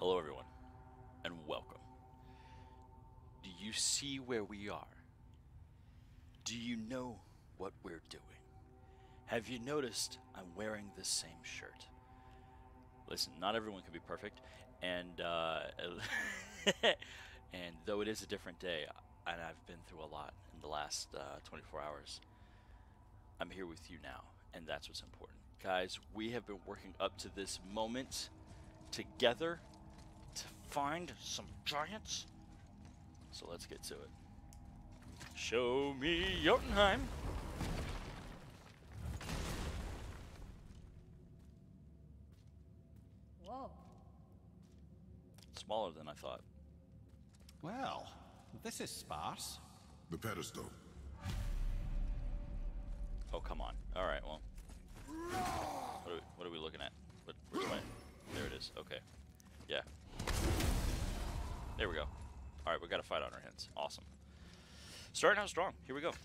Hello everyone, and welcome. Do you see where we are? Do you know what we're doing? Have you noticed I'm wearing the same shirt? Listen, not everyone can be perfect, and and though it is a different day, and I've been through a lot in the last 24 hours, I'm here with you now, and that's what's important. Guys, we have been working up to this moment together to find some giants. So let's get to it. Show me Jotunheim. Whoa. Smaller than I thought. Well, this is sparse. The pedestal. Oh, come on. All right, well. What are we looking at? Which way? There it is. Okay. Yeah. There we go. All right, we got a fight on our hands. Awesome. Starting out strong. Here we go.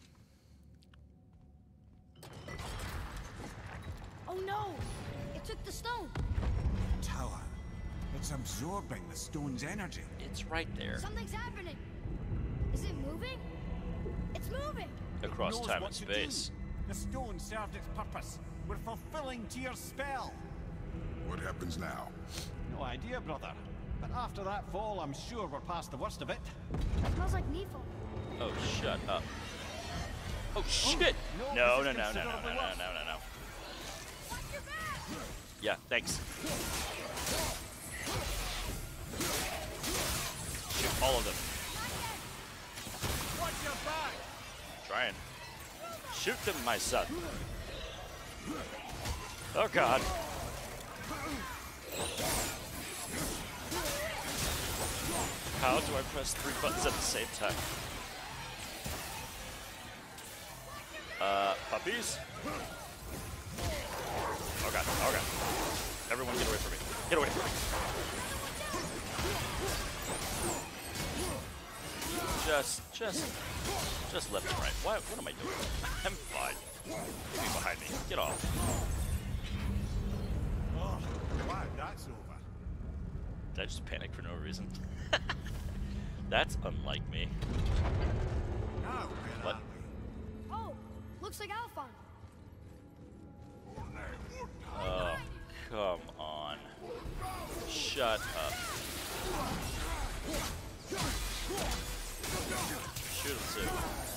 Oh no! It took the stone! Tower. It's absorbing the stone's energy. It's right there. Something's happening! Is it moving? It's moving! Across Knows time what and to space. do. The stone served its purpose. We're fulfilling Tyr's spell. What happens now? No idea, brother. But after that fall, I'm sure we're past the worst of it. It smells like Nephil. Oh, shut up. Oh, shit! no, No, this no, is no, no, no, considerably no, no, worse. no, no, no. Watch your back! Yeah, thanks. Shoot all of them. Watch your back! Trying. Shoot them, my son. Oh, God. How do I press 3 buttons at the same time? Puppies? Oh, God. Oh, God. Everyone get away from me. Get away from me. Just left and right. What am I doing? I'm fine. Get behind me. Get off. Oh, glad that's over. Did I just panic for no reason? That's unlike me. Now, where What? are we? Oh! Looks like Alphon. Oh, come on. Shut up. Shoot him too.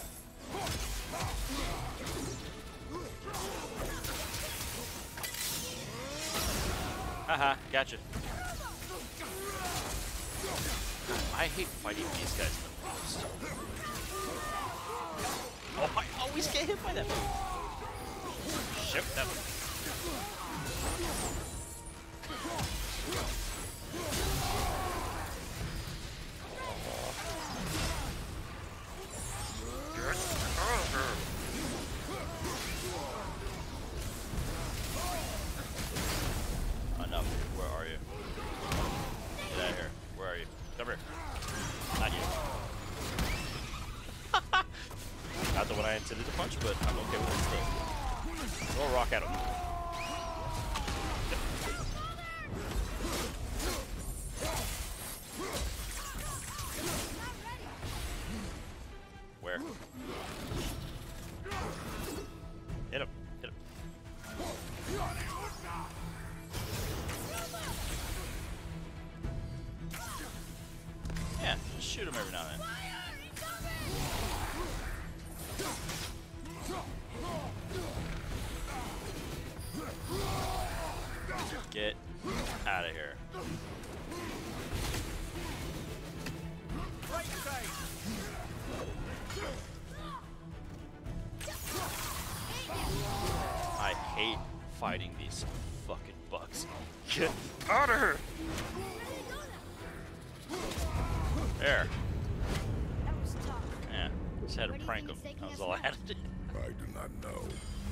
Haha, gotcha. I hate fighting these guys the most. Oh, I always get hit by them. Shoot them. Enough. Where are you? Get out of here. Where are you? Come here. Not you. Not the one I intended to punch, but I'm okay with it still. Throw a rock at him. Where? Hit him. Hit him. Yeah, just shoot him every now and then. Get out of here. Right side! I hate fighting these fucking bugs. Get out of here! There. That was tough. Yeah, just had Where to do you prank think him. he's taking That was us all I had now? to do. I do not know.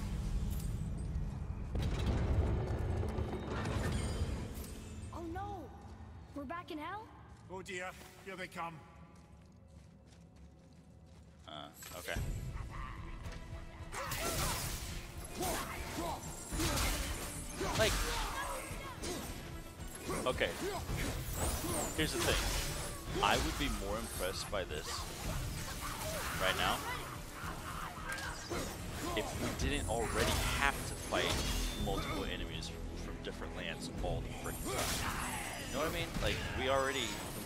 Oh no! We're back in hell? Oh dear, here they come. Okay. Like, Okay. Here's the thing. I would be more impressed by this right now if we didn't already have to fight multiple enemies from different lands all the freaking time. You know what I mean? Like, we already...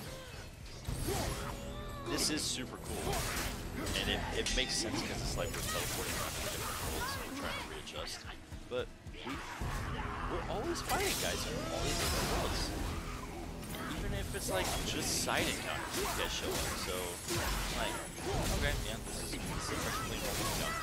This is super cool. And it makes sense because it's like we're teleporting around to different worlds and we're trying to readjust. But we're always fighting guys from all these different worlds. Even if it's like just side encounters you guys show up. So, like, okay, yeah, this is perfectly normal encounter.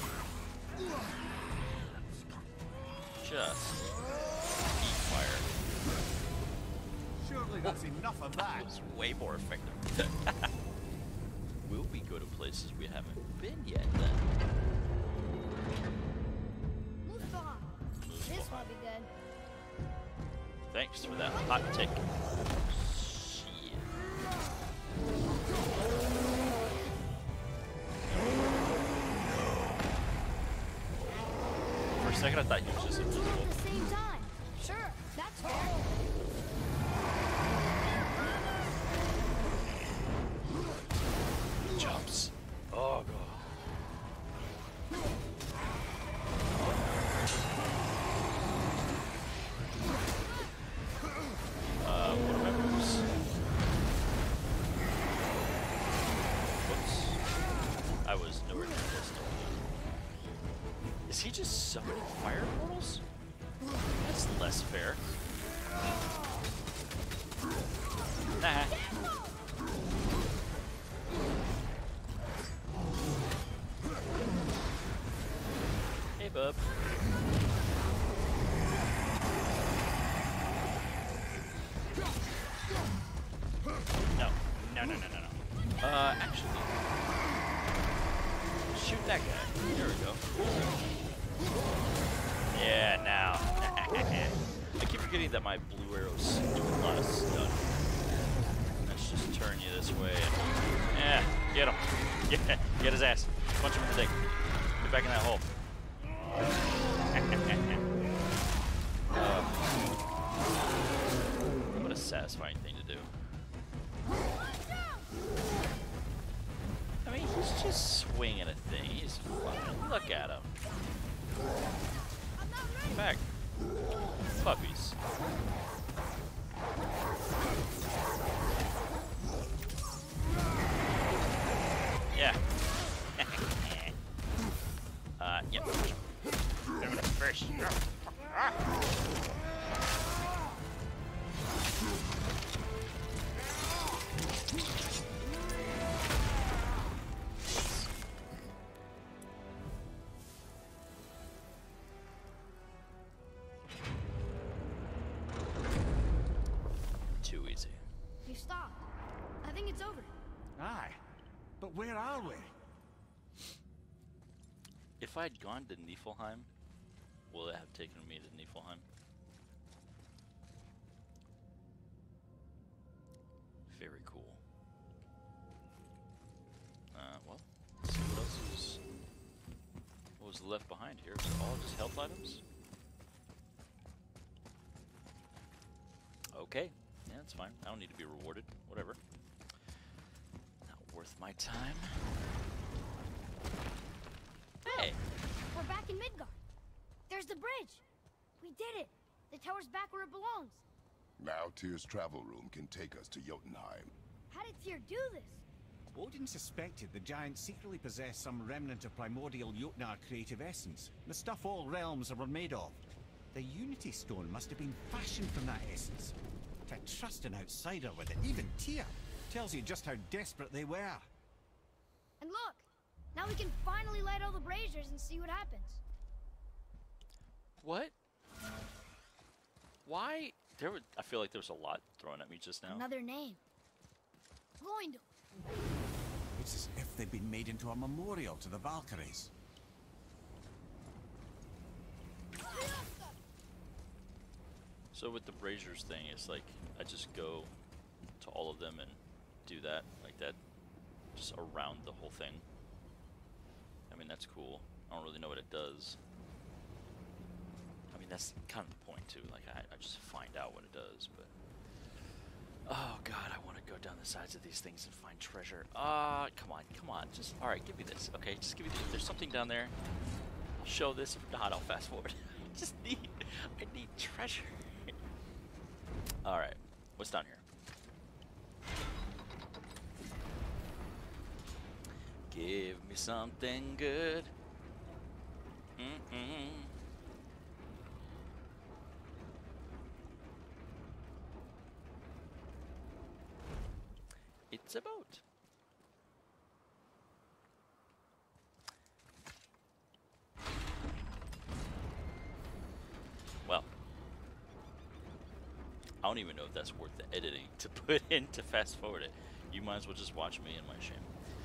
Just eat fire. Surely that's enough of that. It's way more effective. Will we go to places we haven't been yet then? Mustafa. This will be good. Thanks for that hot take. Shit. For a second I thought he was just All invisible. at the same time. Sure, that's fair. Jumps. Oh god. What are my moves? Whoops. I was nowhere near this. Is he just summoning fire portals? That's less fair. Nah. Hey, bub. No. Actually. Shoot that guy. There we go. Yeah, now. I keep forgetting that my blue arrows do a lot of stun. Let's just turn you this way. Yeah, get him. Get his ass. Punch him in the dick. Get back in that hole. What a satisfying thing to do. I mean, he's just swinging a thing. He's fine. Look at him. Get back. Puppies. Yeah. Yep. Remember the first. Too easy. You stopped. I think it's over. Aye. But where are we? If I'd gone to Niflheim, will it have taken me to Niflheim? Very cool. Well, let's see what else is. What was left behind here? Was it all just health items? Okay, yeah, that's fine. I don't need to be rewarded. Whatever. Not worth my time. Hey! We're back in Midgard. There's the bridge. We did it. The tower's back where it belongs. Now Tyr's travel room can take us to Jotunheim. How did Tyr do this? Odin suspected the giants secretly possessed some remnant of primordial Jotnar creative essence, the stuff all realms were made of. The Unity Stone must have been fashioned from that essence. To trust an outsider with it, even Tyr, tells you just how desperate they were. And look, now we can finally light all the braziers and see what happens. What? Why? I feel like there was a lot thrown at me just now. Another name. Gloindel. It's as if they'd been made into a memorial to the Valkyries. So with the braziers thing, it's like I just go to all of them and do that, like that, just around the whole thing. I mean, that's cool. I don't really know what it does. I mean, that's kind of the point too. Like I just find out what it does, but Oh god, I want to go down the sides of these things and find treasure. Come on. Just all right, give me this. Okay, just give me this. If there's something down there, I'll show this. If not, I'll fast forward. I need treasure. All right, what's down here? Give me something good. It's a boat. Well, I don't even know if that's worth the editing to put in to fast forward it. You might as well just watch me in my shame.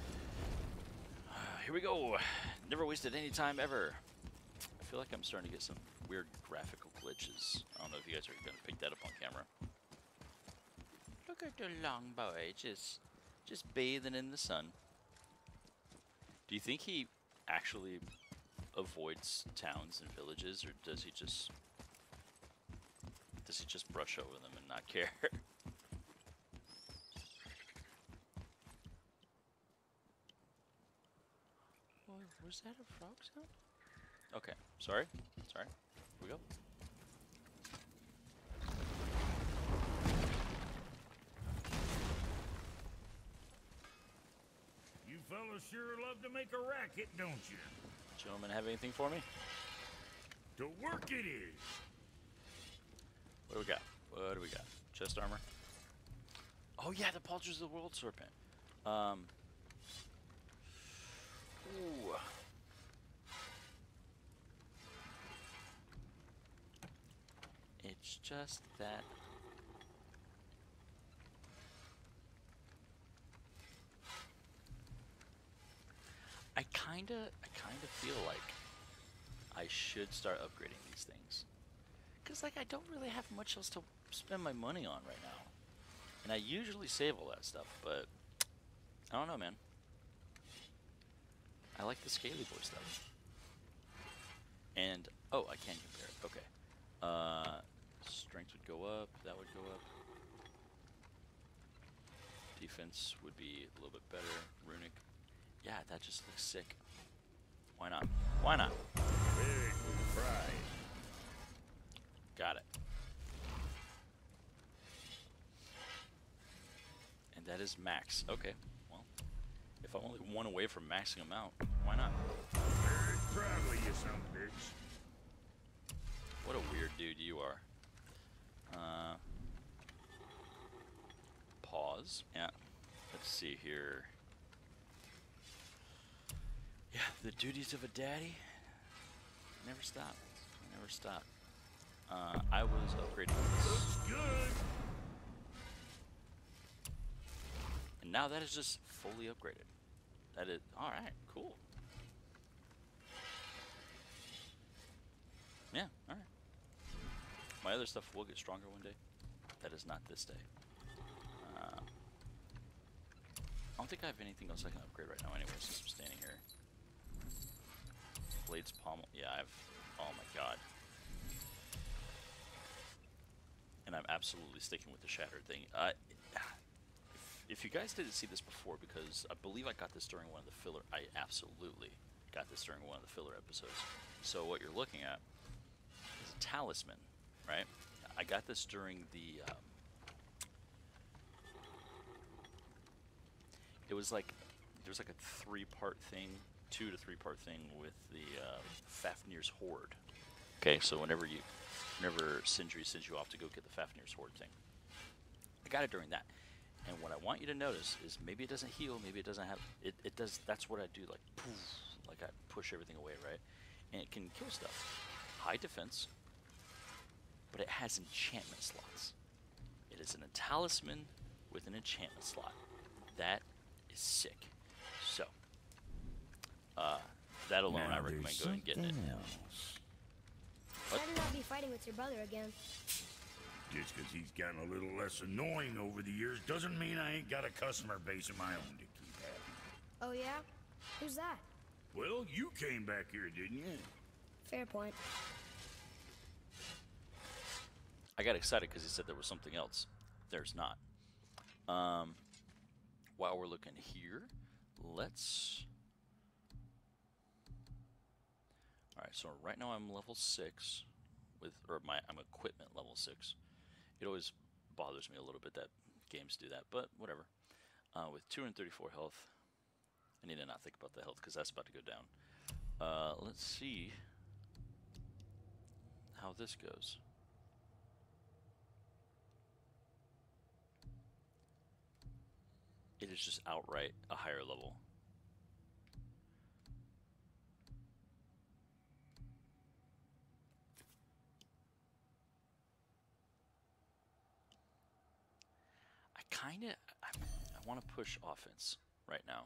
Here we go. Never wasted any time ever. I feel like I'm starting to get some weird graphical glitches. I don't know if you guys are going to pick that up on camera. Look at the long boy, just bathing in the sun. Do you think he actually avoids towns and villages, or does he just brush over them and not care? Was that a frog sound? Okay, sorry. Here we go. You fellas sure love to make a racket, don't you? Gentlemen, have anything for me? To work it is. What do we got? What do we got? Chest armor. Oh yeah, the Palters of the World Serpent. Ooh. It's just that. I kinda feel like I should start upgrading these things. Cause like I don't really have much else to spend my money on right now. And I usually save all that stuff, but I don't know, man. I like the Scaly Boy stuff. And, oh, I can compare it. Okay. Strength would go up. That would go up. Defense would be a little bit better. Runic. Yeah, that just looks sick. Why not? Why not? Big fry. Got it. And that is max. Okay. Well, if I'm only one away from maxing them out, why not? Very proud of you, son of a bitch. What a weird dude you are. Pause. Yeah. Let's see here. Yeah, the duties of a daddy never stop. Never stop. I was upgrading this. Looks good. And now that is just fully upgraded. That is, alright, cool. Yeah, alright. My other stuff will get stronger one day. That is not this day. I don't think I have anything else I can upgrade right now anyway, since I'm standing here. Blades pommel, yeah, I have, oh my god. And I'm absolutely sticking with the shattered thing. If you guys didn't see this before, because I believe I got this during one of the filler, I absolutely got this during one of the filler episodes. So what you're looking at is a talisman, right? I got this during the, it was like, there was like a 3-part thing, 2 to 3-part thing with the Fafnir's Horde. Okay, so whenever Sindri sends you off to go get the Fafnir's Horde thing, I got it during that. And what I want you to notice is maybe it doesn't heal, maybe it doesn't have, it does, that's what I do, like poof, like I push everything away, right? And it can kill stuff. High defense, but it has enchantment slots. It is a talisman with an enchantment slot. That is sick. So, that alone Now I recommend going and getting it. Better not be fighting with your brother again. Just because he's gotten a little less annoying over the years doesn't mean I ain't got a customer base of my own to keep happy. Oh yeah? Who's that? Well, you came back here, didn't you? Fair point. I got excited because he said there was something else. There's not. While we're looking here, let's. All right, so right now I'm level 6 with, I'm equipment level 6. It always bothers me a little bit that games do that, but whatever. With 234 health, I need to not think about the health because that's about to go down. Let's see how this goes. It is just outright a higher level. I want to push offense right now.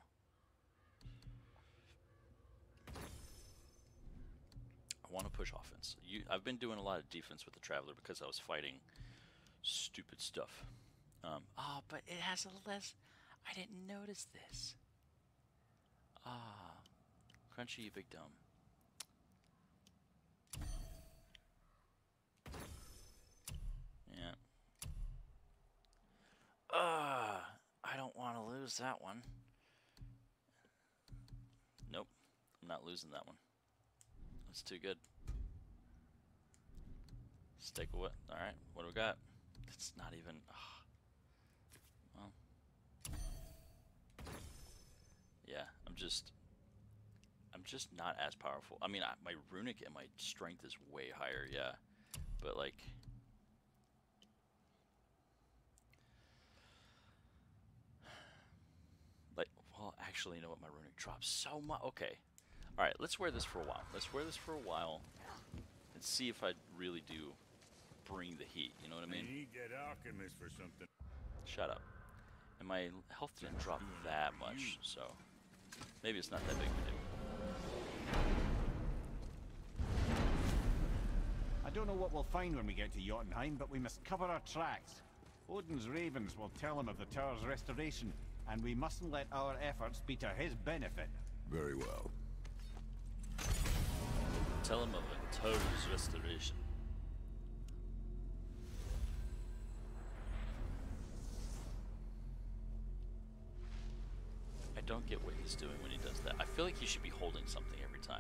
I want to push offense. I've been doing a lot of defense with the Traveler because I was fighting stupid stuff. Oh, but it has a less. I didn't notice this. Ah, Crunchy, you big dumb. Yeah. I don't want to lose that one. Nope, I'm not losing that one. That's too good. Let's take a what? All right, what do we got? It's not even. Well, yeah, I'm just not as powerful. I mean, my runic and my strength is way higher, yeah, but like. Well, actually, you know what? My runic drops so much. Okay. All right, let's wear this for a while. Let's wear this for a while and see if I really do bring the heat. You know what I mean? I need that alchemist for something. Shut up. And my health didn't drop that much, so maybe it's not that big of a deal. I don't know what we'll find when we get to Jotunheim, but we must cover our tracks. Odin's ravens will tell him of the tower's restoration, and we mustn't let our efforts be to his benefit. Very well. Tell him of a tower's restoration. I don't get what he's doing when he does that. I feel like he should be holding something every time.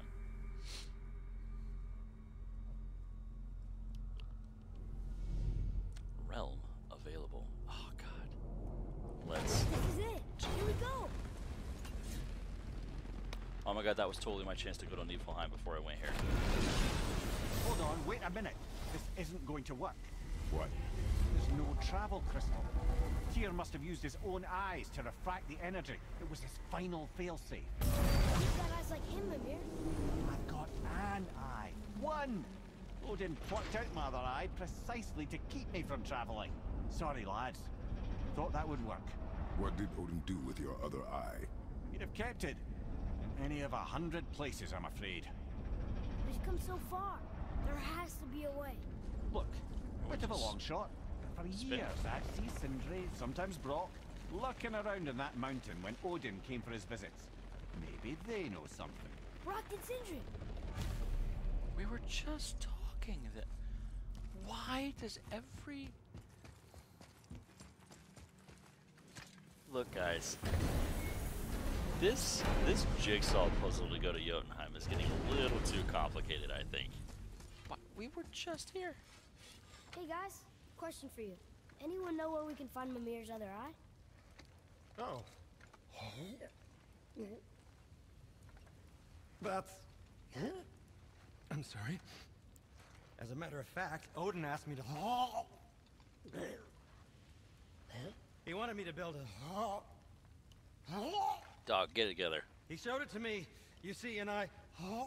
Realm available. Oh god. Let's. This is it. Here we go. Oh my god, that was totally my chance to go to Niflheim before I went here. Hold on, wait a minute. This isn't going to work. What? There's no travel crystal. Tyr must have used his own eyes to refract the energy. It was his final failsafe. You've got eyes like him, Mimir. I've got an eye. One! Odin plucked out my other eye precisely to keep me from traveling. Sorry, lads. Thought that would work. What did Odin do with your other eye? He'd have kept it. In any of 100 places, I'm afraid. We've come so far. There has to be a way. Look, bit of a long shot. For years, I'd see Sindri, sometimes Brock, lurking around in that mountain when Odin came for his visits. Maybe they know something. Brock and Sindri. We were just talking that. Why does every. Look, guys. This jigsaw puzzle to go to Jotunheim is getting a little too complicated, I think. But we were just here. Hey guys, question for you. Anyone know where we can find Mimir's other eye? Oh. That's... I'm sorry. As a matter of fact, Odin asked me to... He wanted me to build a... Dog, get it together. He showed it to me, you see, and I...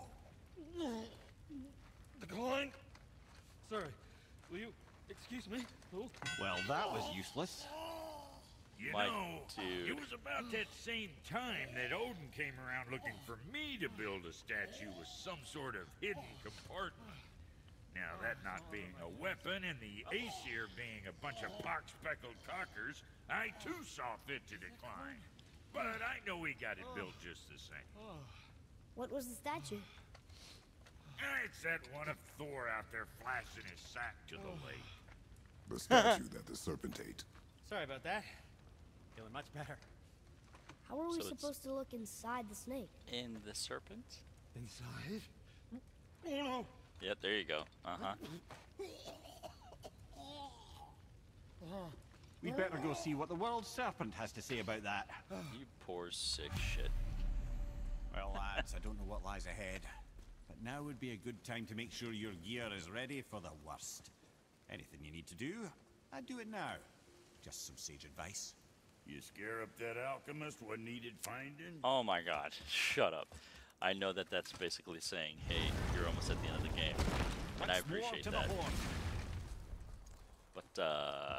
Decline. Sorry, will you excuse me? Oh. Well, that was useless. You My know, dude. it was about that same time that Odin came around looking for me to build a statue with some sort of hidden compartment. Now, that not being a weapon and the Aesir being a bunch of pock-speckled cockers, I too saw fit to decline. But I know he got it built just the same. What was the statue? It's that one of Thor out there flashing his sack to the lake. The statue that the serpent ate. Sorry about that. Feeling much better. How are we So it's- supposed to look inside the snake? In the serpent? Inside? Oh no! Yep, there you go. Uh-huh. We better go see what the world serpent has to say about that. You poor sick shit. Well, lads, I don't know what lies ahead, but now would be a good time to make sure your gear is ready for the worst. Anything you need to do, I'd do it now. Just some sage advice. You scare up that alchemist what needed finding? Oh my god, shut up. I know that that's basically saying, hey, you're almost at the end of the game. And I Once more appreciate to that. the horn. But,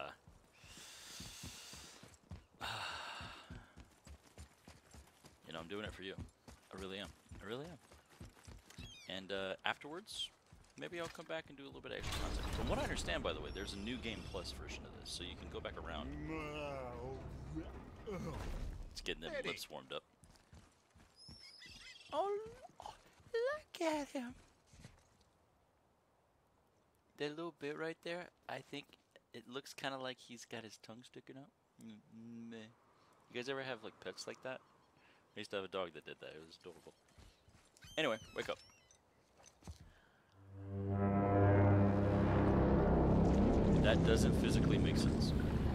you know, I'm doing it for you. I really am. I really am. And, afterwards, maybe I'll come back and do a little bit of extra content. From what I understand, by the way, there's a new Game Plus version of this, so you can go back around. It's getting them lips warmed up. Oh, look at him. That little bit right there, I think it looks kind of like he's got his tongue sticking out. Meh. You guys ever have like pets like that? I used to have a dog that did that. It was adorable. Anyway, wake up. That doesn't physically make sense.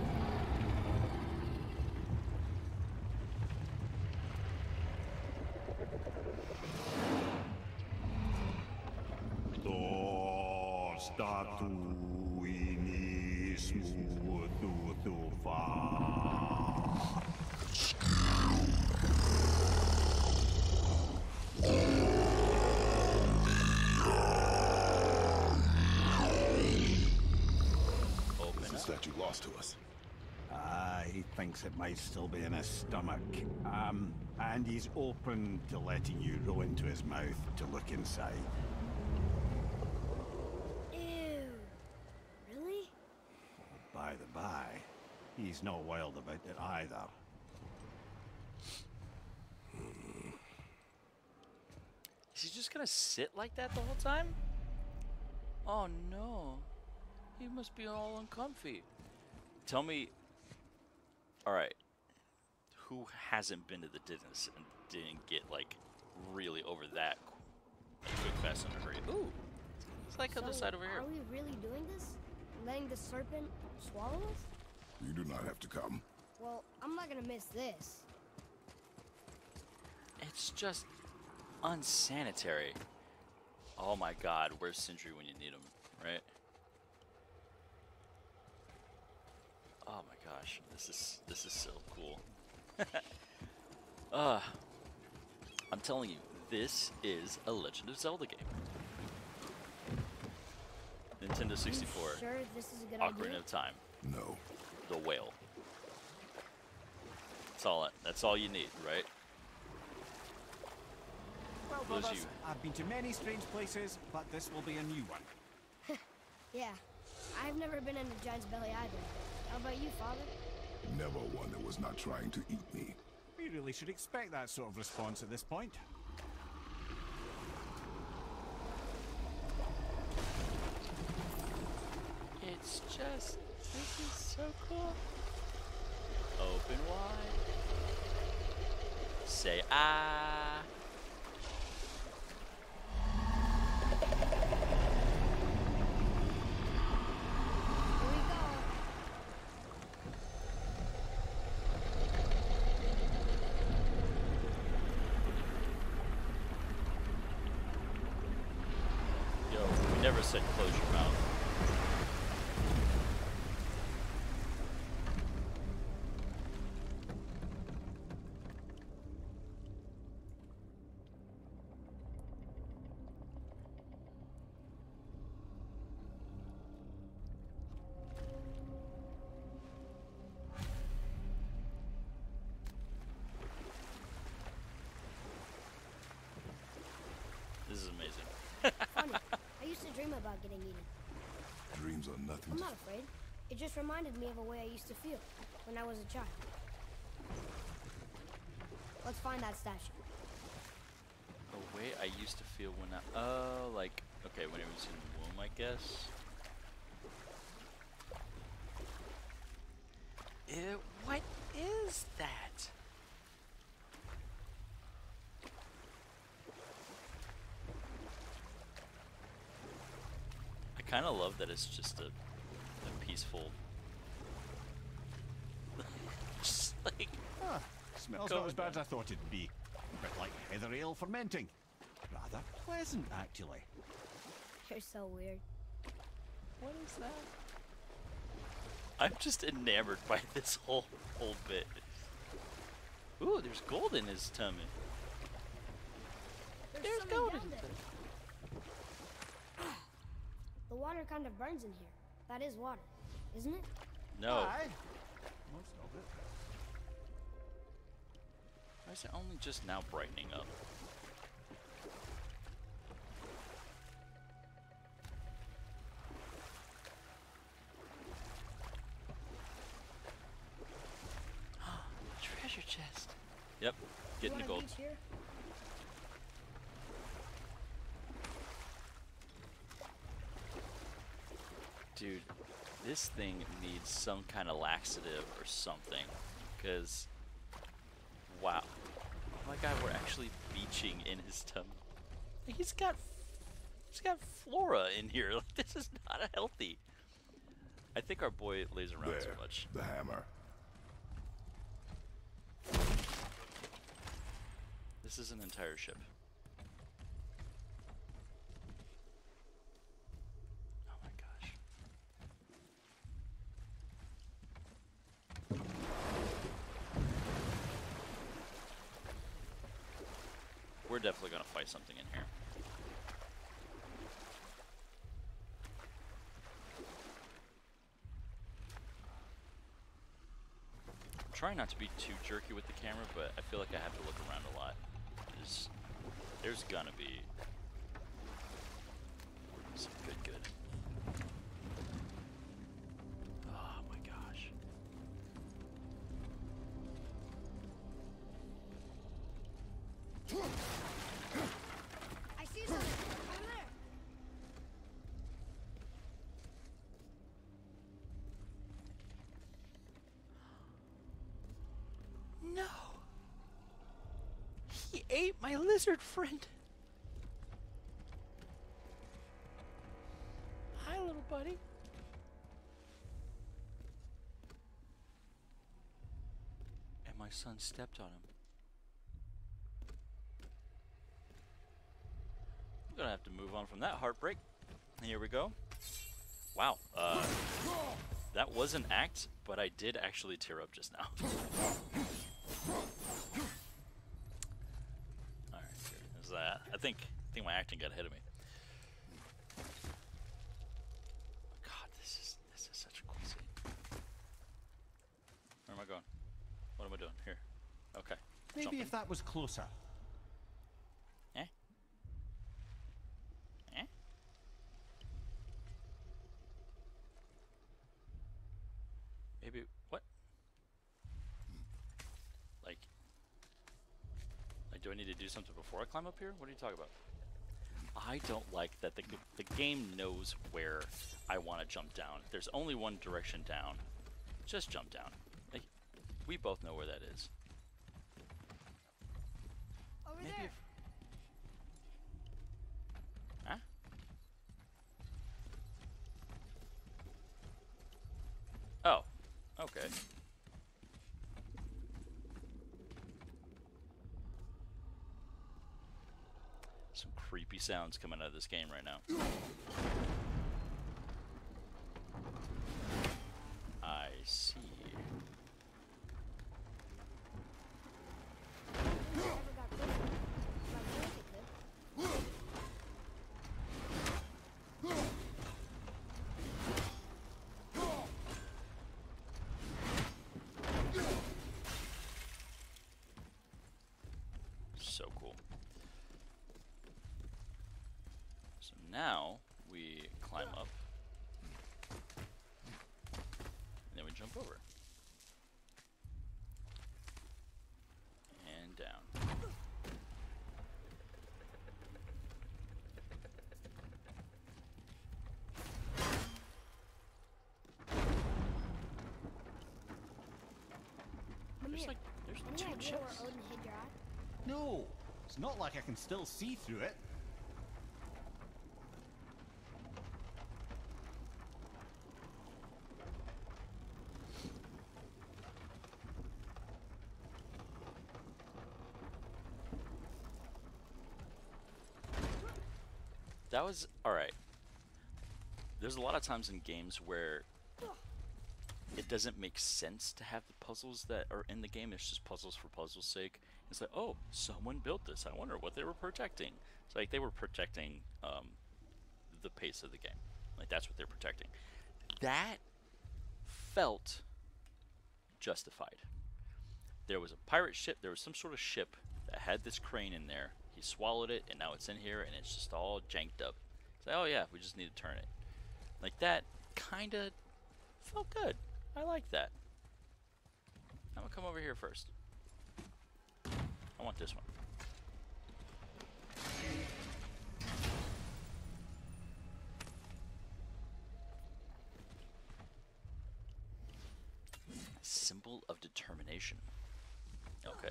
Is the statue lost to us? He thinks it might still be in his stomach. And he's open to letting you roll into his mouth to look inside. Ew. Really? By the by, he's not wild about it either. Is he just gonna sit like that the whole time? Oh no. He must be all uncomfy. Tell me, alright, who hasn't been to the dentist and didn't get, like, really over that quick, fast, and hurry? Ooh, it's like on this side over here. Are we really doing this? Letting the serpent swallow us? You do not have to come. Well, I'm not gonna miss this. It's just unsanitary. Oh my god, where's Sindri when you need him, right? Oh my gosh, this is so cool. I'm telling you, this is a Legend of Zelda game. Nintendo 64, You sure this is a good Ocarina idea? of Time, No. the whale. That's all you need, right? Well, Those brothers, you- I've been to many strange places, but this will be a new one. Yeah. I've never been in a giant's belly either. How about you, Father? Never one that was not trying to eat me. We really should expect that sort of response at this point. It's just, this is so cool. Open wide. Say ah. Here we go. Yo, we never said close your mouth. This is amazing. Funny. I used to dream about getting eaten. Dreams are nothing I'm to... not afraid. It just reminded me of a way I used to feel when I was a child. Let's find that statue. The way I used to feel when I... Oh, like... Okay, when it was in the womb, I guess. What is kind of love that it's just a peaceful. Just like. Ah, smells Go not as bad as on. I thought it'd be. A bit like heather ale fermenting. Rather pleasant, actually. You're so weird. What is that? I'm just enamored by this whole bit. Ooh, there's gold in his tummy. There's something gold down in his there. tummy. The water kind of burns in here. That is water, isn't it? No. Aye. Most of it. Why is it only just now brightening up? Treasure chest. Yep, getting the You gold. want a beach here? Dude, this thing needs some kind of laxative or something. Because, wow. Oh my god, we're actually beaching in his tummy. He's got flora in here. Like, this is not healthy. I think our boy lays around too There, much. the hammer. This is an entire ship. Oh my gosh. We're definitely gonna fight something in here. I'm trying not to be too jerky with the camera, but I feel like I have to look around a lot. There's gonna be some good. Oh my gosh. I see something over there. No! He ate my lizard friend! Hi, little buddy. And my son stepped on him. I'm gonna have to move on from that heartbreak. Here we go. Wow, that was an act, but I did actually tear up just now. Alright, there's that. I think my acting got ahead of me. God, this is such a cool scene. Where am I going? What am I doing? Here. Okay. Maybe Jumping. if that was closer. Eh? Eh? Maybe what? Like, do I need to do something before I climb up here? What are you talking about? I don't like that the game knows where I want to jump down. There's only one direction down. Just jump down. Like, we both know where that is. Over Maybe there. if... Huh? Oh. Okay. Some creepy sounds coming out of this game right now. I see. Never got closer. But I think it could. So cool. So now we climb up. And then we jump over. And down. There's Mimir, like, there's any two idea where chests. Odin hid your eye? No, it's not like I can still see through it. That was alright. There's a lot of times in games where it doesn't make sense to have the puzzles that are in the game. It's just puzzles for puzzle's sake. It's like, oh, someone built this. I wonder what they were protecting. It's like they were protecting the pace of the game. Like, that's what they're protecting. That felt justified. There was a pirate ship. There was some sort of ship that had this crane in there. He swallowed it, and now it's in here, and it's just all janked up. It's like, oh yeah, we just need to turn it. Like, that kind of felt good. I like that. I'm gonna come over here first. I want this one. Symbol of determination. Okay.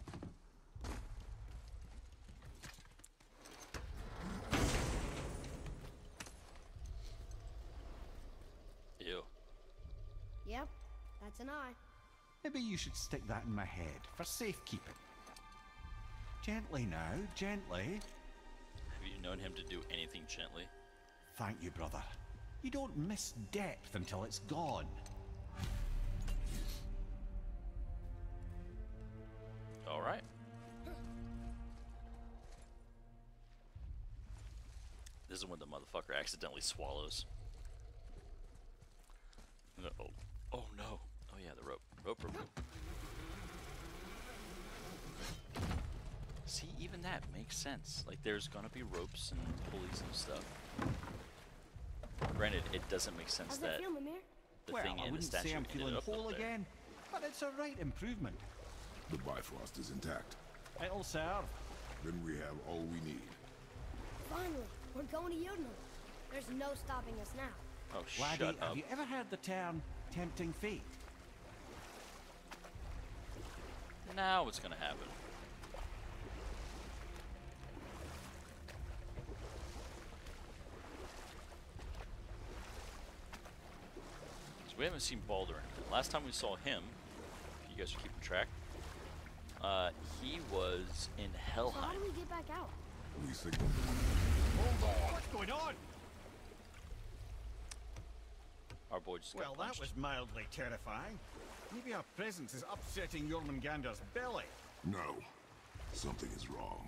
Ew. Yep, that's an eye. Maybe you should stick that in my head for safekeeping. Gently now, gently. Have you known him to do anything gently? Thank you, brother. You don't miss depth until it's gone. Alright. This is when the motherfucker accidentally swallows. Oh, oh no. Oh yeah, the rope. Rope. See, even that makes sense. Like, there's gonna be ropes and pulleys and stuff. Granted, it doesn't make sense How's that that feel, Mimir? the Well, thing I in the wouldn't statue say I'm ended feeling up whole there. again, but it's a right improvement. The Bifrost is intact. It'll serve. Then we have all we need. Finally, we're going to Yudno. There's no stopping us now. Oh, Laddie, shut up. have you ever heard the term tempting fate? Now what's gonna happen? So we haven't seen Baldur in a minute. Last time we saw him, if you guys are keeping track, he was in So how Helheim. do we get back out? We signal. What's going on? Our boy just Well, got that punched. was mildly terrifying. Maybe our presence is upsetting Jormungandr's belly. No. Something is wrong.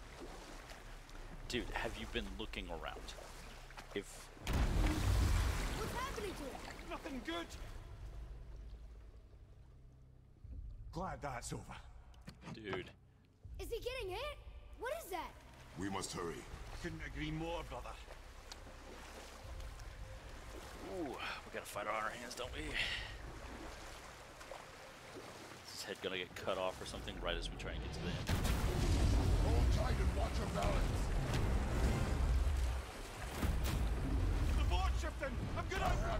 Dude, have you been looking around? If What's happening to him? Nothing good. Glad that's over. dude, Is he getting hit? What is that? We must hurry. Couldn't agree more, brother. ooh, we got a fight on our hands, don't we? Is his head gonna get cut off or something right as we try and get to the end? Hold tight and watch your balance. The board shifting! I'm gonna...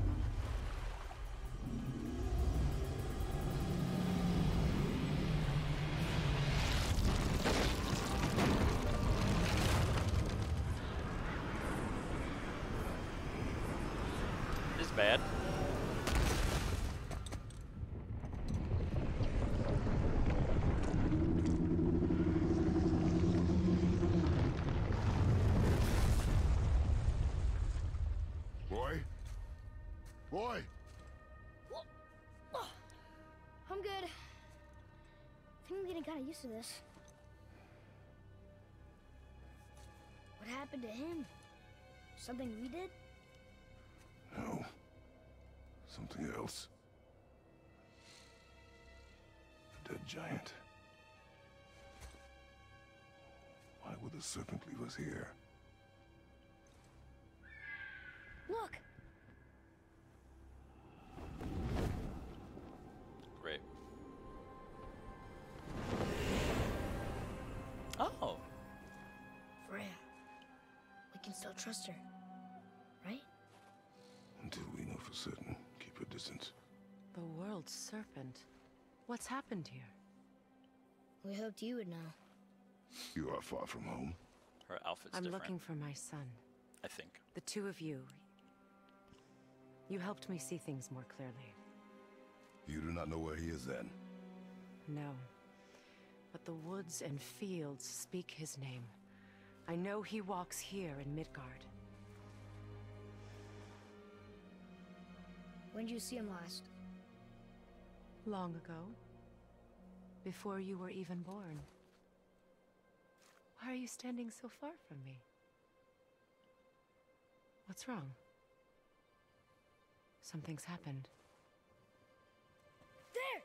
This is bad. Boy? Boy! I'm good. I think I'm getting kind of used to this. What happened to him? Something we did? No. Something else. A dead giant. Why would the serpent leave us here? Look! Great. Oh, Freya. We can still trust her. Right? Until we know for certain, keep a distance. The world's serpent. What's happened here? We hoped you would know. You are far from home. her outfit's I'm different. looking for my son. I think. The two of you. You helped me see things more clearly. You do not know where he is then? No. But the woods and fields speak his name. I know he walks here in Midgard. When did you see him last? Long ago. Before you were even born. Why are you standing so far from me? What's wrong? Something's happened. There!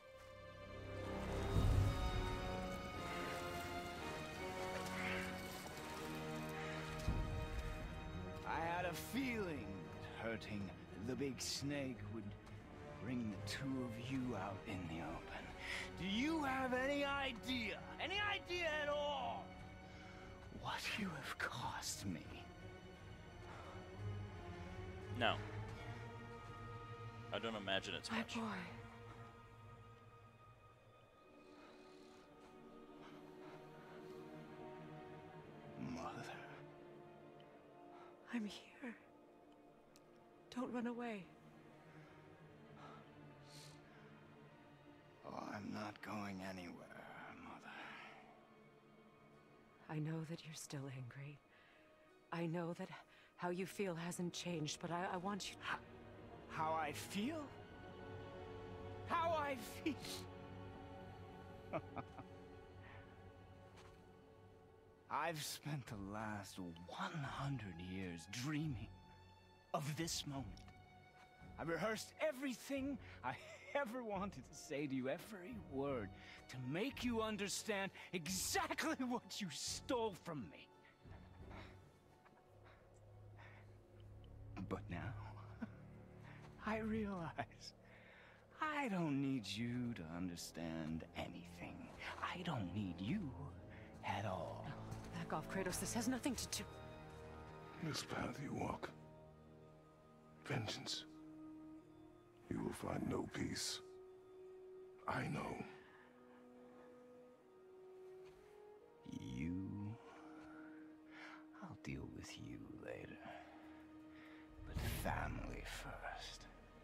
I had a feeling that hurting the big snake would bring the two of you out in the open. Do you have any idea at all, what you have cost me? No. I don't imagine it's My much. boy. Mother. I'm here. Don't run away. Oh, I'm not going anywhere, Mother. I know that you're still angry. I know that how you feel hasn't changed, but I want you... How I feel? How I feel? I've spent the last 100 years dreaming of this moment. I rehearsed everything I ever wanted to say to you, every word, to make you understand exactly what you stole from me. But now, I realize I don't need you to understand anything. I don't need you at all. Back off, Kratos. This has nothing to do... This path you walk, vengeance, you will find no peace. I know. You... I'll deal with you later. But family first.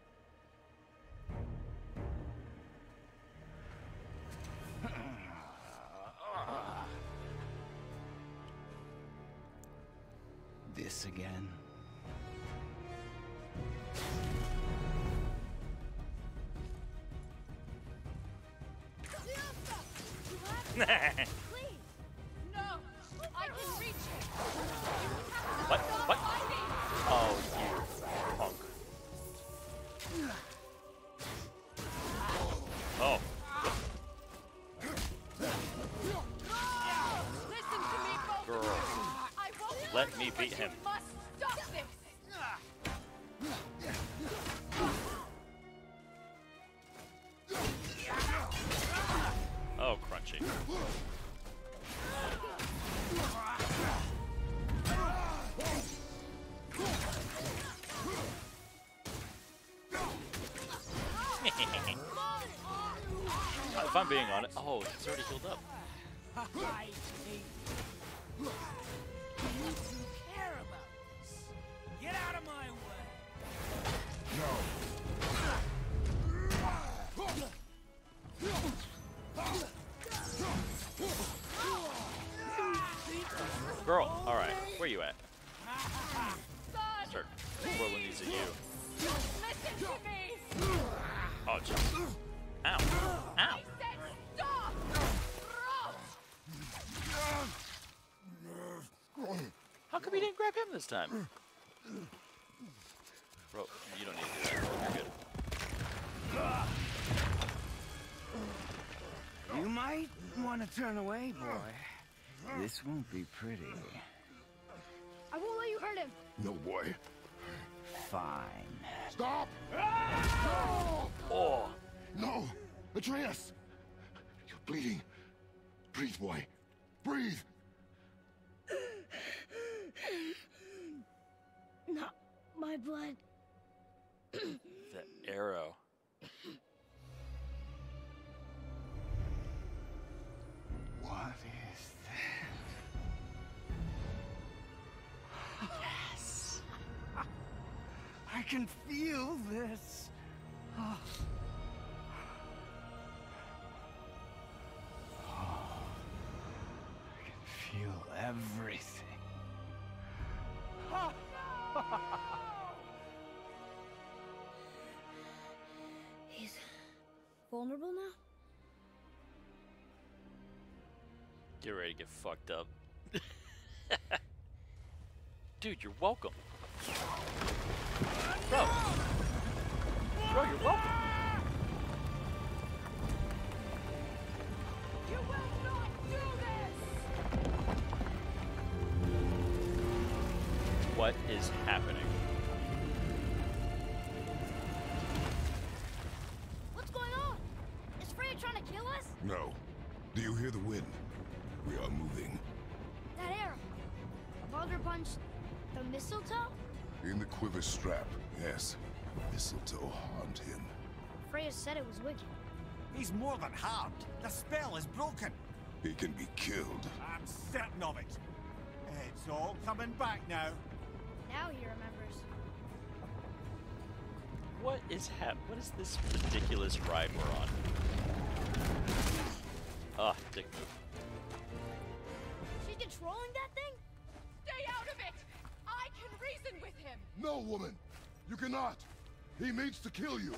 This again? Please! No! I can reach it! What? What? Oh, you punk. Oh. Listen to me, both Girl. of you! I won't Let hurt me you, beat but him. You must stop this! Oh, crunchy. If I'm being honest, oh, it's already healed up. I hate you. You two care about this. Get out of my way. Girl, alright, where you at? Start whirling these at you. Listen to me! Oh, jeez. Ow. Ow. I said stop! How come you didn't grab him this time? Bro, you don't need to do that. You're good. You might want to turn away, boy. This won't be pretty. I won't let you hurt him! No, boy. Fine. Stop! Oh. No! Atreus! You're bleeding. Breathe, boy. Breathe! Not my blood. The arrow. What is that? Yes! I can feel this. Oh. I can feel everything. He's vulnerable now? Get ready to get fucked up. Dude, you're welcome. Bro. Bro, you're welcome. You will not do this! What is happening? What's going on? Is Freya trying to kill us? No. Do you hear the wind? We are moving. That arrow. Baldur punched the mistletoe? In the quiver strap, yes. Mistletoe harmed him. Freya said it was wicked. He's more than harmed. The spell is broken. He can be killed. I'm certain of it. It's all coming back now. Now he remembers. What is this ridiculous ride we're on? Ah, dick move. She's controlling that thing? Stay out of it! I can reason with him! No, woman! You cannot! He means to kill you!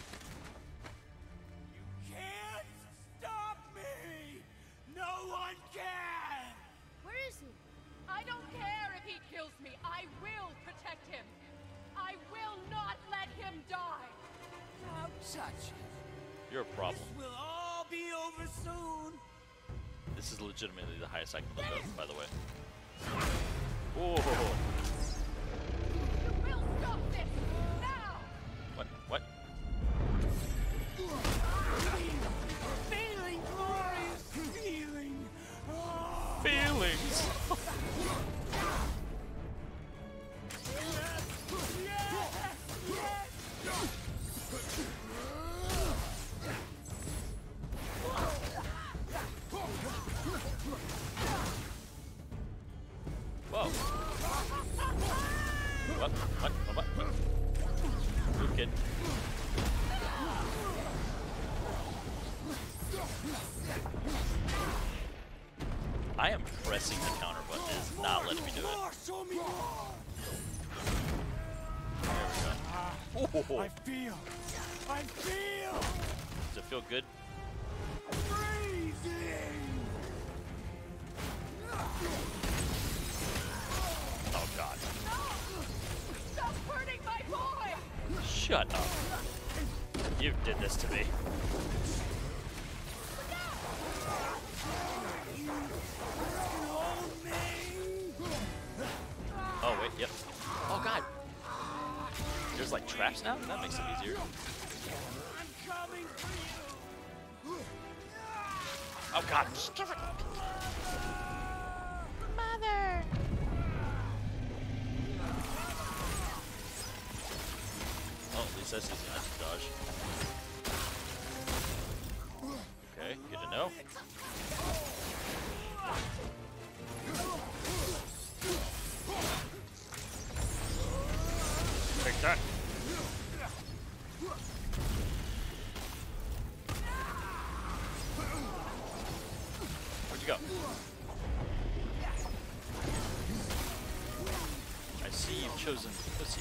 Can't stop me! No one can! Where is he? I don't care if he kills me. I will protect him. I will not let him die. Don't touch it. You're a problem. This will all be over soon. This is legitimately the highest I can lift up, by the way. Whoa. You will stop this now. What? What? Feeling glorious feeling. Feelings! Whoa. What? Move, kid. I am pressing the counter button. It is not letting me do it. There we go. Oh. I feel. Does it feel good? Freezing. Oh god. Stop hurting my boy. Shut up. You did this to me. Oh wait, yep. Oh god. There's like traps now? That makes it easier. Oh god. Mother. Oh, at least that's easy enough to dodge. Okay, good to know. Take that. Where'd you go? I see you've chosen pussy.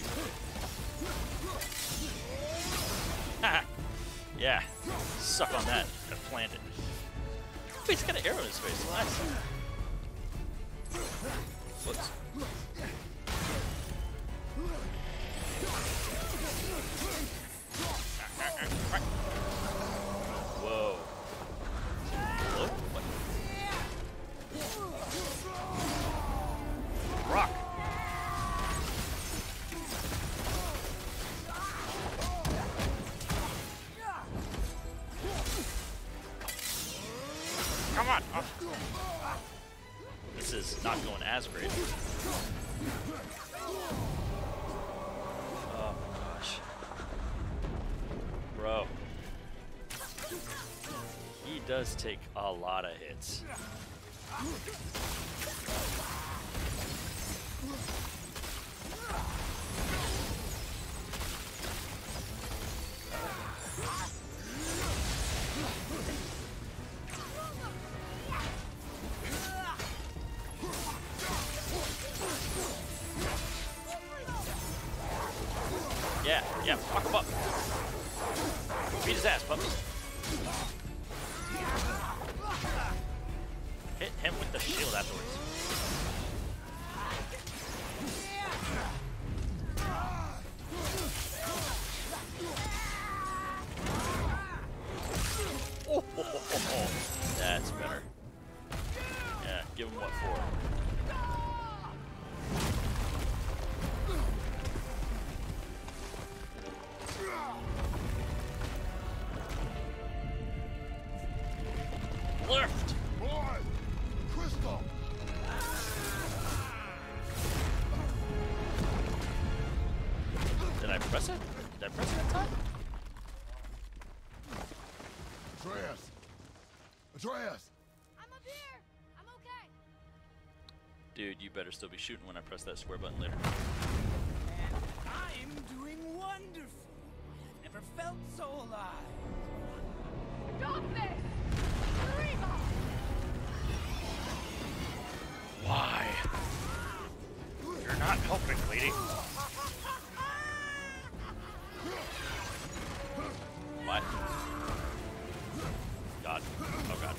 Haha. Yeah. Suck on that. Got planted. Wait, he's got an arrow in his face. Nice. Whoops. Whoa. Hello? What? Rock. Come on. Oh. This is not going as great. Oh my gosh. Bro. He does take a lot of hits. Yeah, fuck him up. Beat his ass, puppy. Hit him with the shield afterwards. Oh, that's better. Yeah, give him what for. Left. Boy! Crystal! Did I press it? Did I press it that time? Atreus! Atreus! I'm up here. I'm okay. Dude, you better still be shooting when I press that square button later. I'm doing wonderful. I've never felt so alive. Stop this! Rima! Why? You're not helping, lady. What? God. Oh god.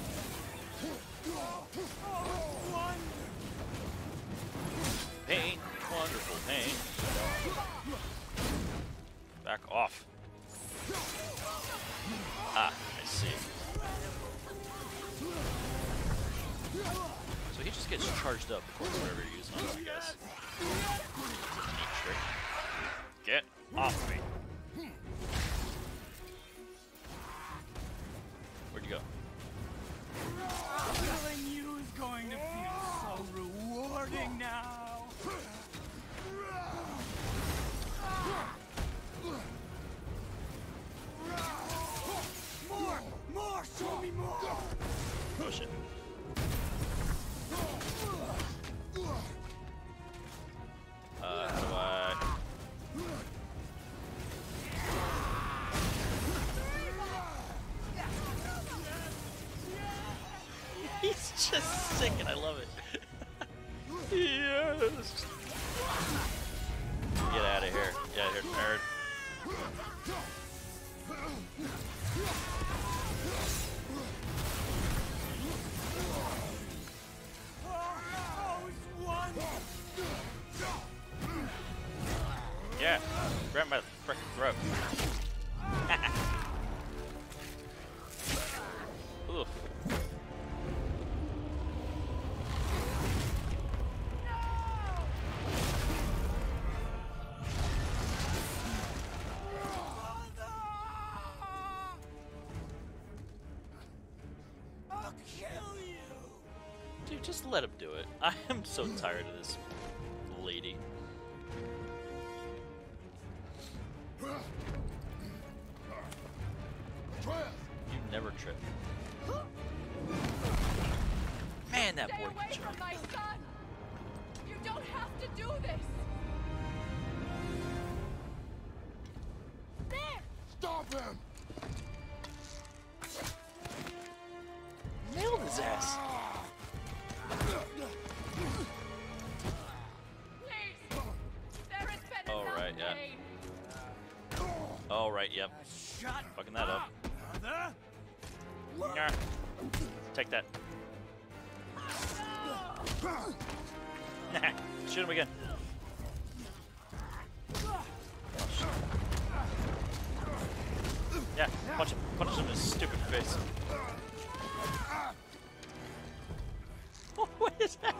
Pain. Wonderful pain. Back off. Ah, I see. So he just gets charged up before whatever you're using on him, I guess. Neat trick. Get off me. Where'd you go? Killing you is going to feel so rewarding now. More, show me more. Oh shit. How do I... He's just sick and I love it. Yes! Get out of here. Get out of here, nerd. Yeah, grab my frickin' throat. Oof. I'll kill you. Dude, just let him do it. I am so tired of this lady. Atreus! You never trip. Man, that Stay boy away can from jump. my son! You don't have to do this! There! Stop him! Nailed his ass. Please! There has been Oh, enough right, yeah. pain. Oh, right, yep. Shut Fucking that up. Mother. Nyah. Take that. Shoot him again. Yeah, punch him. Punch him in his stupid face. What is that?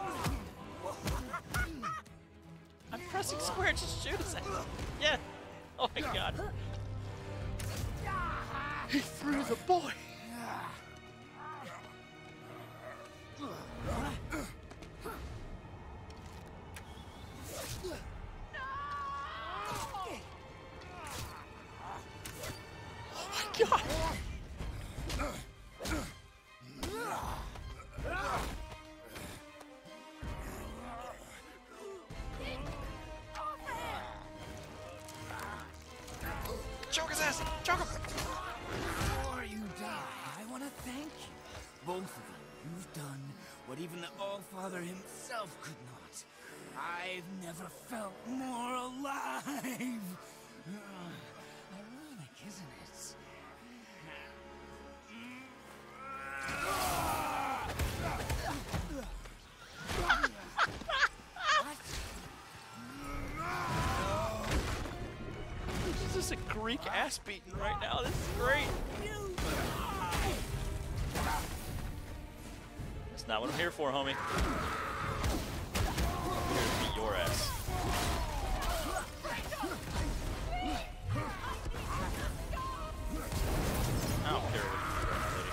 I'm pressing square to shoot his ass. Yeah. Oh my god. He threw the boy. Oh my god. Choke his ass! Choke him! Before you die, I want to thank you. Both of you. You've done what even the Allfather himself could not. I've never felt more alive. Ironic, isn't it? This is a Greek ass beating right now. This is great. That's not what I'm here for, homie. I'm here to beat your ass. I don't care what you do right now, lady.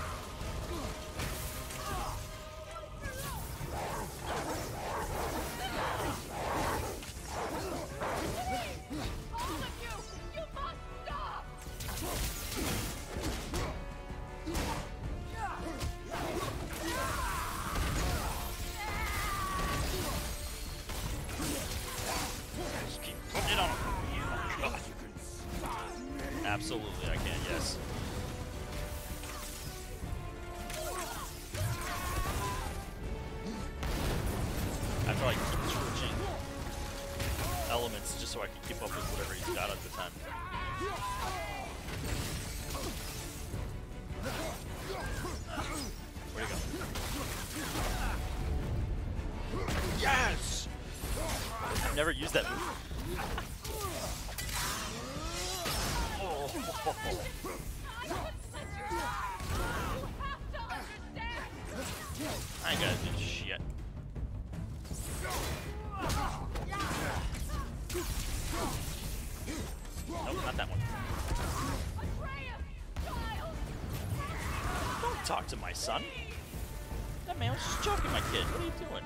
All of you! You must stop! Just keep putting it on him. Oh, God. Absolutely, I can, yes. After I keep switching elements just so I can keep up with whatever he's got at the time. Where'd he go? Yes! I've never used that move. Oh. I ain't gotta do shit. Nope, not that one. Don't talk to my son. That man was just joking, my kid. What are you doing?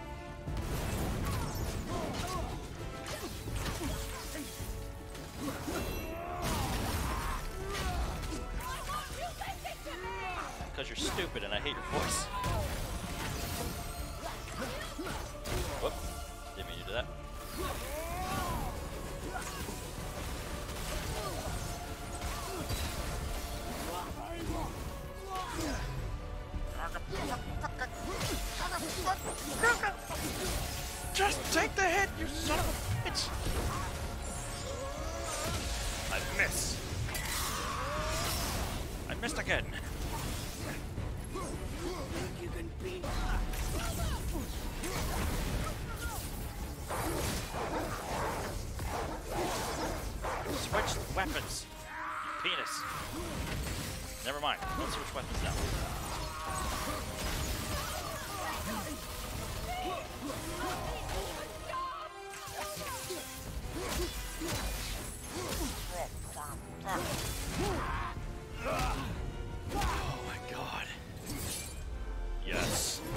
Because you're stupid and I hate your voice. Whoop. Didn't mean to do that. Just take the hit, you son of a bitch! I miss. I missed again. You can beat. Switch weapons. You penis. Never mind. Let's switch weapons now. Oh my god. Yes.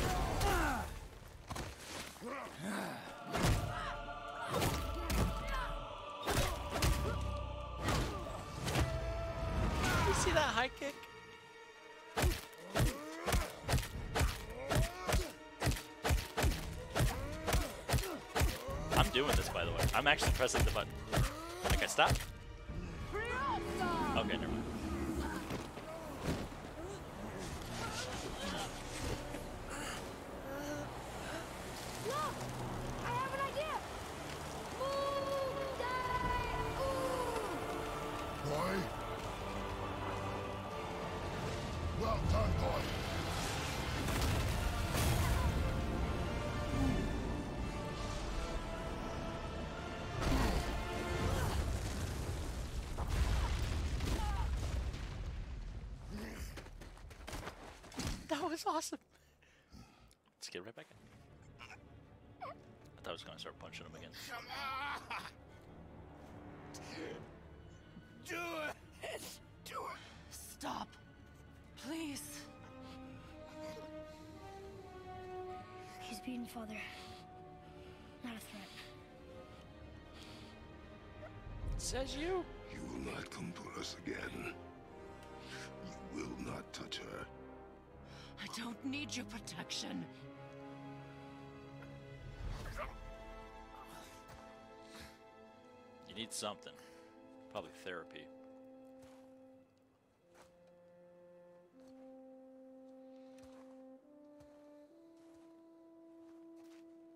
You see that high kick? I'm doing this, by the way. I'm actually pressing the button. Okay, stop. Okay, never mind. Look! I have an idea! Boy? Well done, boy. That was awesome. Let's get right back in. I thought I was going to start punching him again. Come on! Do it! Do it! Stop. Please. He's beaten Father. Not a threat. Says you. You will not come for us again. You will not touch her. I don't need your protection. You need something. Probably therapy.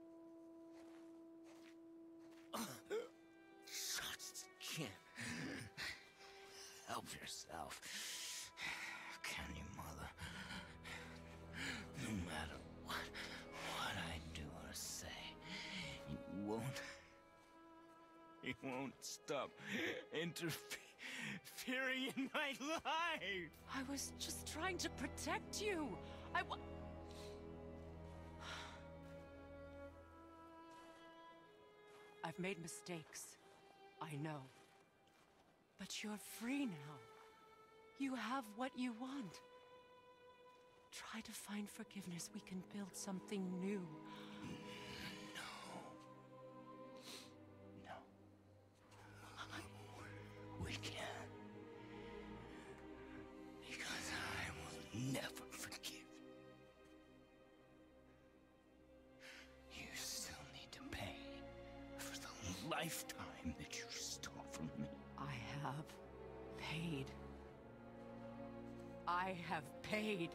Shots again. yourself. Can you, Mother? No matter what I do or say, you won't stop interfering in my life. I was just trying to protect you. I've made mistakes. I know. But you're free now. You have what you want. Try to find forgiveness. We can build something new. No. We can't. Because I will never forgive. You still need to pay for the lifetime that you stole from me. I have paid. I have paid.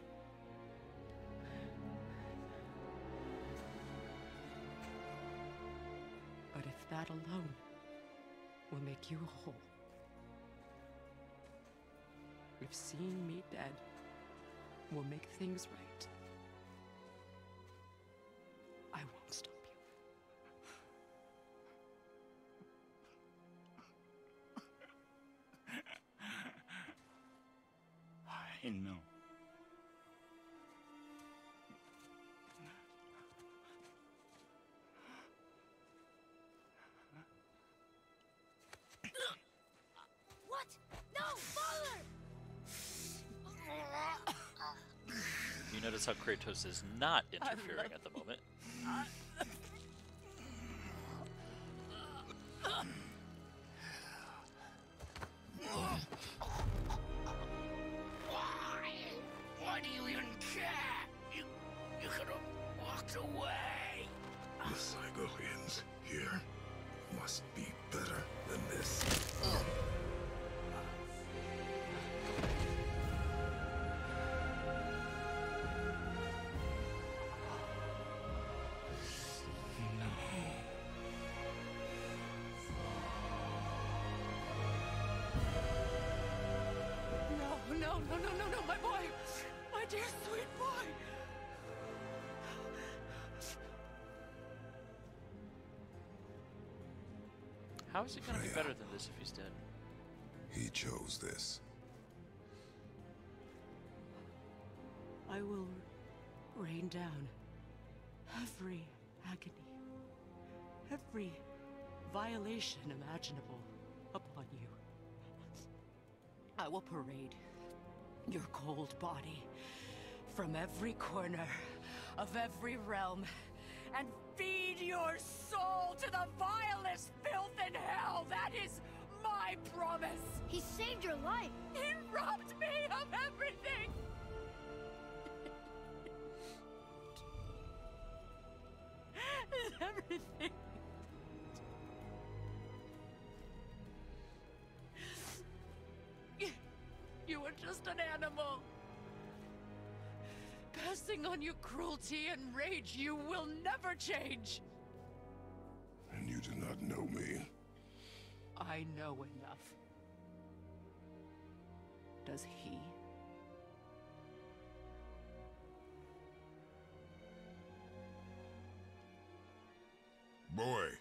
But if that alone will make you whole, if seeing me dead will make things right, I won't stop you. I know. What? No, Father! You notice how Kratos is not interfering at the moment. Why do you even care? You could have walked away. The Sigolians here must be better than this. No, my boy! My dear sweet boy! How is it going to be better than this if he's dead? He chose this. I will rain down every agony, every violation imaginable upon you. I will parade your cold body from every corner of every realm and feed your soul to the vilest filth in hell. That is my promise. He saved your life. He robbed me of everything. Everything. You were just an animal. Passing on your cruelty and rage, you will never change. And you do not know me. I know enough. Does he? Boy.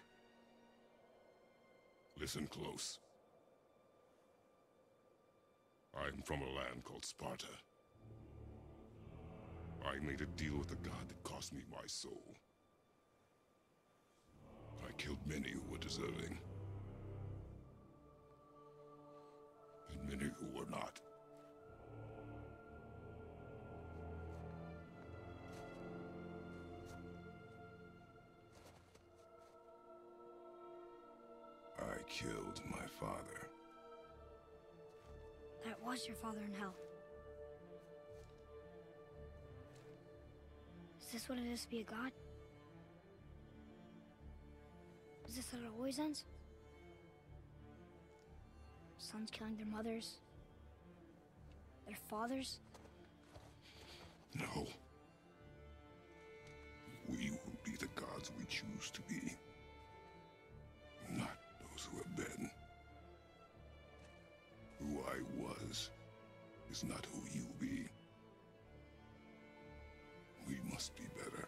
Listen close. I'm from a land called Sparta. I made a deal with the god that cost me my soul. I killed many who were deserving. And many who were not. I killed my father. That was your father in hell. Is this what it is to be a god? Is this how it always ends? Sons killing their mothers? Their fathers? No. We will be the gods we choose to be. Not those who have been. Who I was is not who you be. We must be better.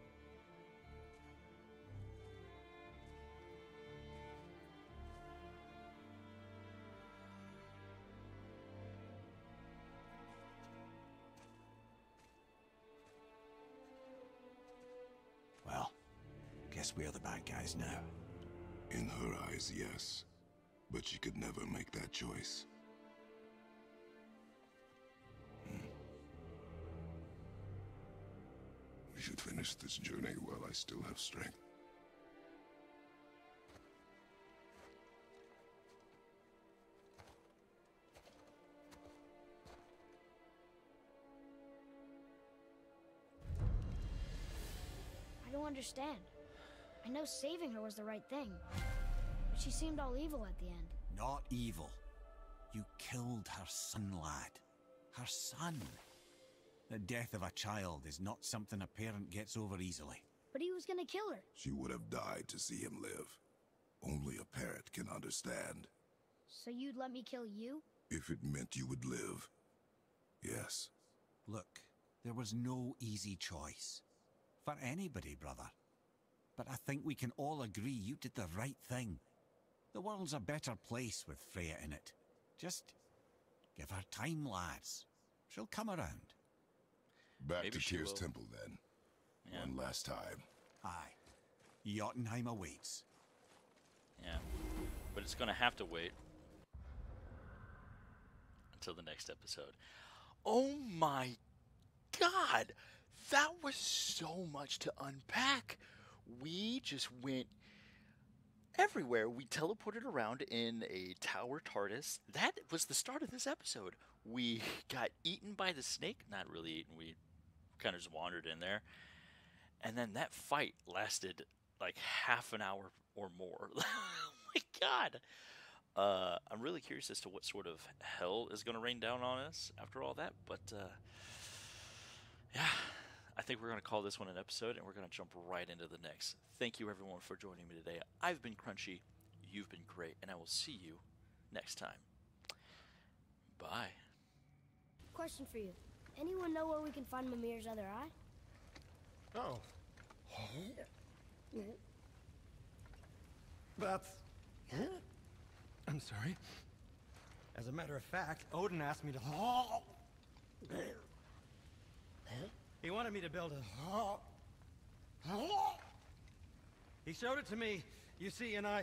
Well, guess we're the bad guys now. In her eyes, yes. But she could never make that choice. We should finish this journey while I still have strength. I don't understand. I know saving her was the right thing, but she seemed all evil at the end. Not evil. You killed her son, lad. Her son. The death of a child is not something a parent gets over easily. But he was gonna kill her. She would have died to see him live. Only a parent can understand. So you'd let me kill you? If it meant you would live, yes. Look, there was no easy choice. For anybody, brother. But I think we can all agree you did the right thing. The world's a better place with Freya in it. Just give her time, lads. She'll come around. Back Maybe to she Tyr's will. temple then. Yeah. One last time. Aye. Jotunheim awaits. Yeah. But it's going to have to wait until the next episode. Oh my god! That was so much to unpack. We just went everywhere. We teleported around in a tower TARDIS. That was the start of this episode. We got eaten by the snake. Not really eaten. We kind of just wandered in there. And then that fight lasted like half an hour or more. Oh my god. I'm really curious as to what sort of hell is going to rain down on us after all that. But yeah, I think we're going to call this one an episode, and we're going to jump right into the next. Thank you, everyone, for joining me today. I've been Crunchy. You've been great, and I will see you next time. Bye. Question for you. Anyone know where we can find Mimir's other eye? Oh. That's... I'm sorry. As a matter of fact, Odin asked me to... He wanted me to build a... He showed it to me, you see, and I...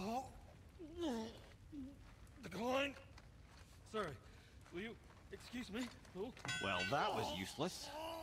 Declined. Sorry. Will you excuse me? Well, that was useless.